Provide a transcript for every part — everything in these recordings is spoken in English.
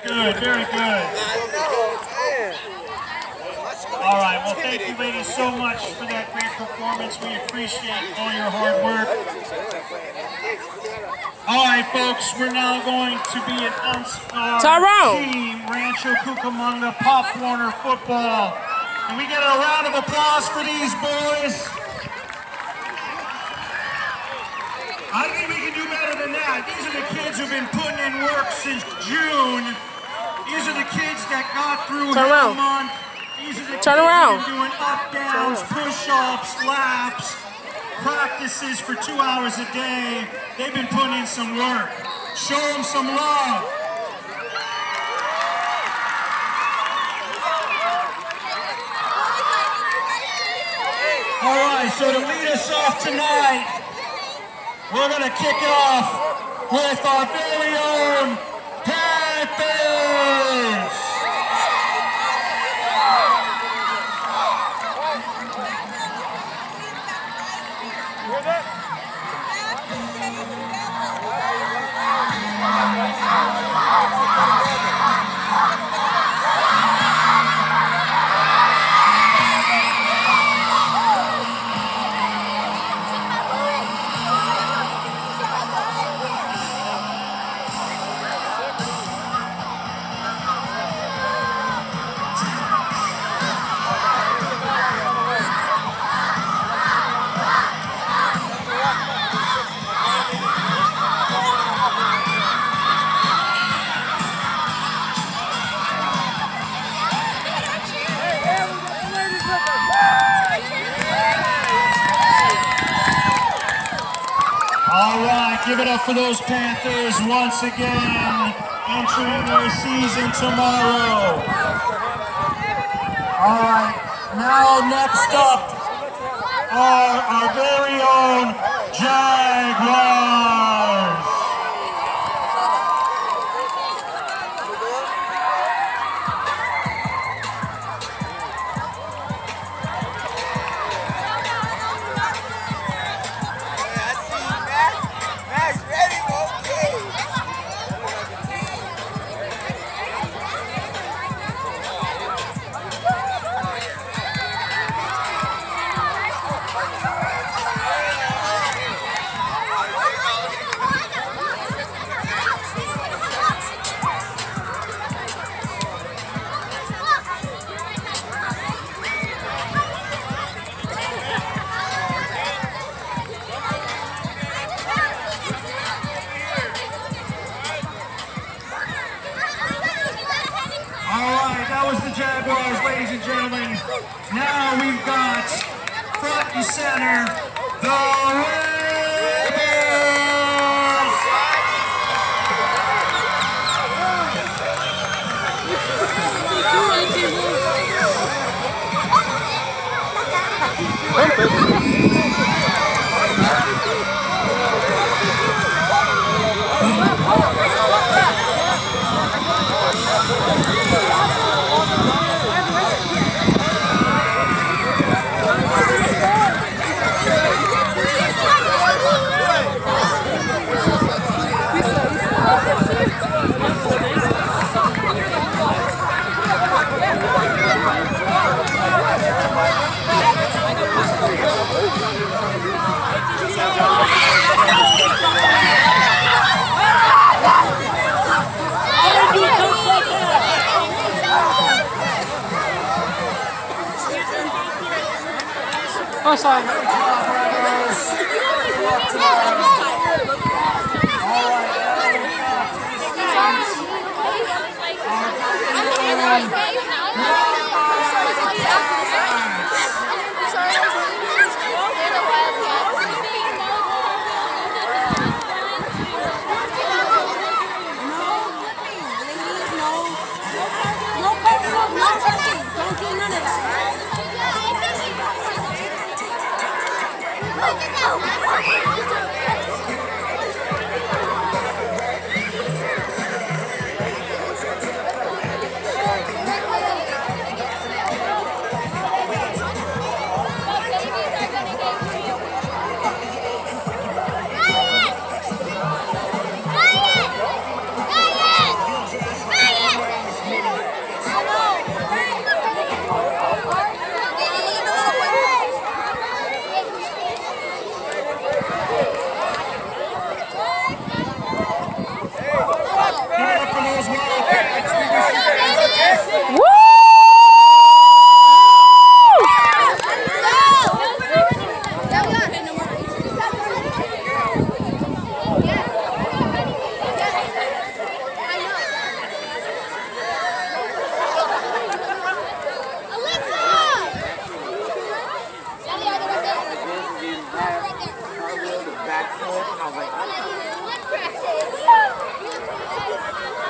good, very good. All right, well, thank you, ladies, so much for that great performance. We appreciate all your hard work. All right, folks, we're now going to be an Tyrones team, Rancho Cucamonga Pop Warner football. Can we get a round of applause for these boys? I think we can do better than that. These are the kids who've been putting in work since June. These are the kids that got through a month. These are the kids who've been doing up, downs, push-ups, laps, practices for 2 hours a day. They've been putting in some work. Show them some love. All right, so to lead us off tonight, we're going to kick it off with our very own Panthers. Give it up for those Panthers once again, entering their season tomorrow. All right, now next up are our very own Jaguars. Jaguars, ladies and gentlemen. Now we've got front and center the Oh, sorry.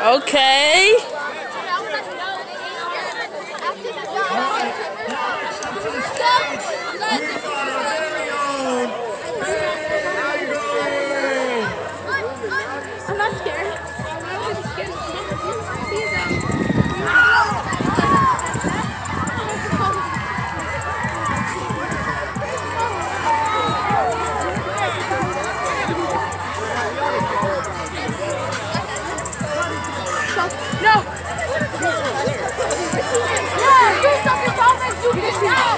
Okay. I'm not scared. No! Yeah, do something, Thomas! Do this now!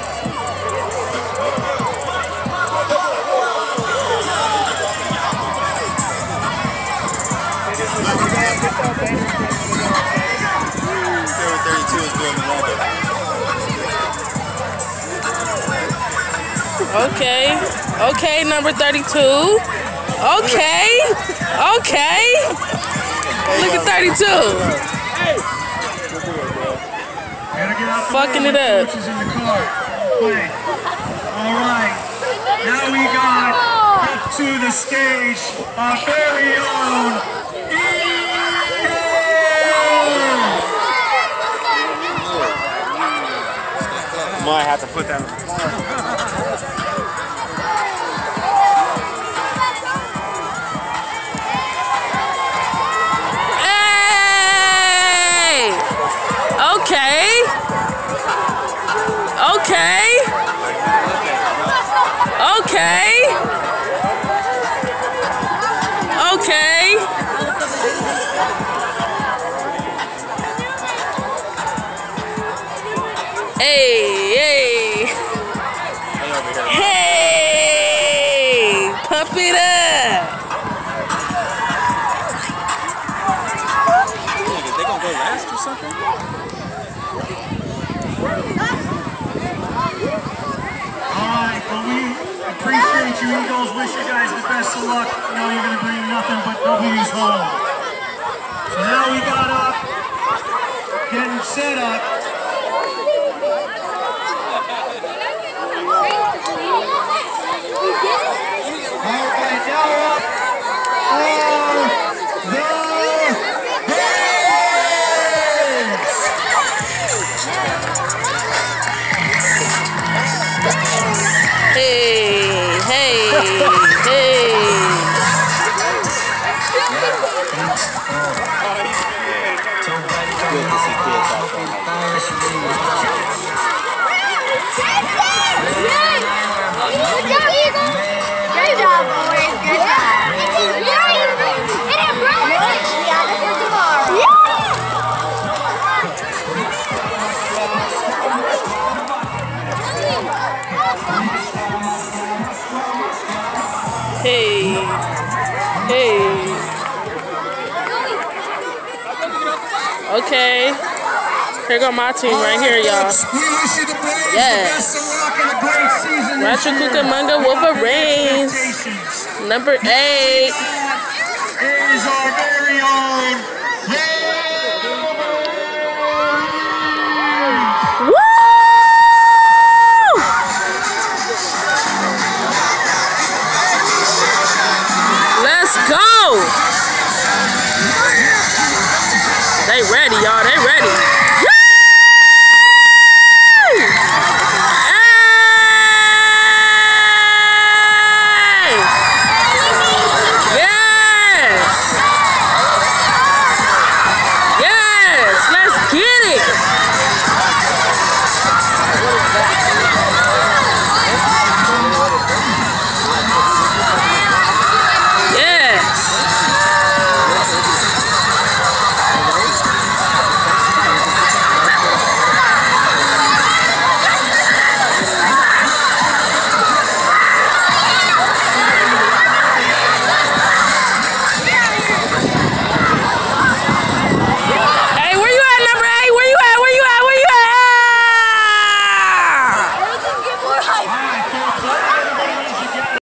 Okay. Okay, number 32. Okay. Okay. Look at 32. Fucking it up. Alright. Now we got up to the stage our very own Might have to put that on. Hey! Okay. Okay. Okay. Okay. Hey, hey. Hey! Pump it up. They gonna go last or something? Alright, well we appreciate you Eagles, wish you guys the best of luck. I know you're gonna bring nothing but W's home. So now we got up, getting set up. Alright, now we're up for the Hey, hey, hey. Good job, boys. Good job. Hey, hey. Okay. Here go my team right here, y'all. Yes. Rancho Cucamonga Wolverines. Number 8. Is our very own Woo! Let's go! They ready, y'all. They ready.